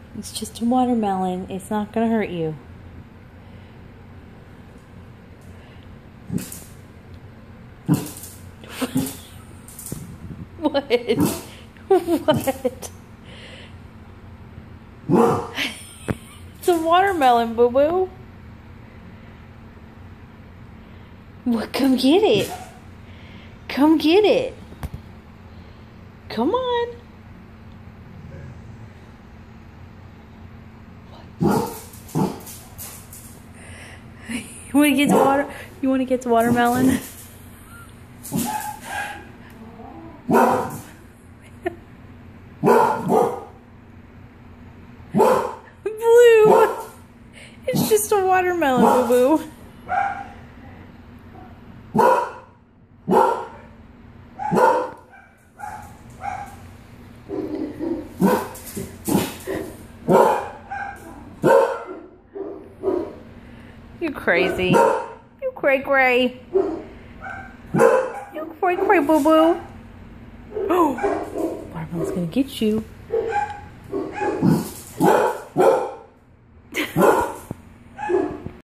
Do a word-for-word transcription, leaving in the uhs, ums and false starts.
It's just a watermelon. It's not gonna hurt you. What? What? It's a watermelon, boo-boo. Well, come get it. Come get it. Come on. You want to get the water? You want to get the watermelon? Blue. It's just a watermelon, boo-boo. You crazy. You cray cray. You cray cray, boo boo. Oh, watermelon's gonna get you.